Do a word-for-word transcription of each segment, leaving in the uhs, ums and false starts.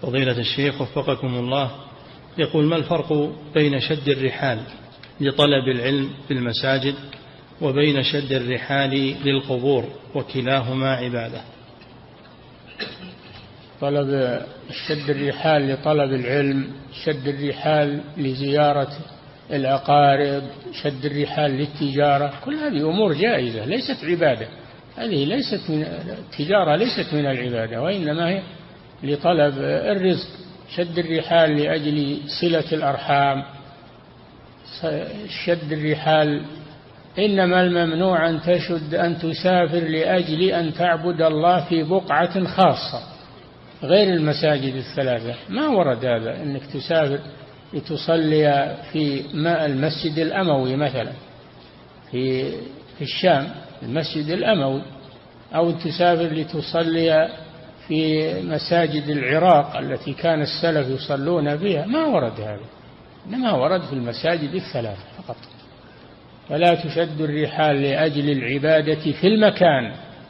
فضيلة الشيخ وفقكم الله، يقول: ما الفرق بين شد الرحال لطلب العلم في المساجد وبين شد الرحال للقبور وكلاهما عبادة؟ طلب شد الرحال لطلب العلم، شد الرحال لزيارة الأقارب، شد الرحال للتجارة، كل هذه أمور جائزة ليست عبادة. هذه ليست من التجارة، ليست من العبادة، وإنما هي لطلب الرزق. شد الرحال لأجل صلة الأرحام، شد الرحال إنما الممنوع أن تشد أن تسافر لأجل أن تعبد الله في بقعة خاصة غير المساجد الثلاثة. ما ورد هذا أنك تسافر لتصلي في ماء المسجد الأموي مثلا في في الشام، المسجد الأموي، أو تسافر لتصلي في مساجد العراق التي كان السلف يصلون فيها. ما ورد هذا، إنما ورد في المساجد الثلاثة فقط. فلا تشد الرحال لأجل العبادة في المكان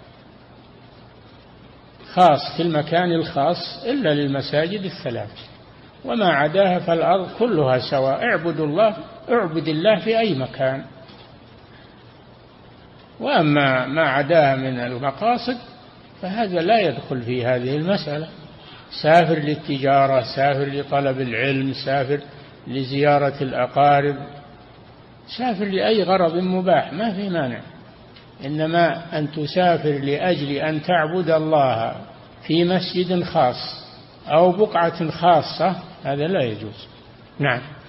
خاص، في المكان الخاص، إلا للمساجد الثلاث، وما عداها فالأرض كلها سواء. اعبد الله اعبد الله في أي مكان. وأما ما عداها من المقاصد فهذا لا يدخل في هذه المسألة. سافر للتجارة، سافر لطلب العلم، سافر لزيارة الأقارب، سافر لأي غرض مباح، ما في مانع. إنما أن تسافر لأجل أن تعبد الله في مسجد خاص أو بقعة خاصة هذا لا يجوز. نعم.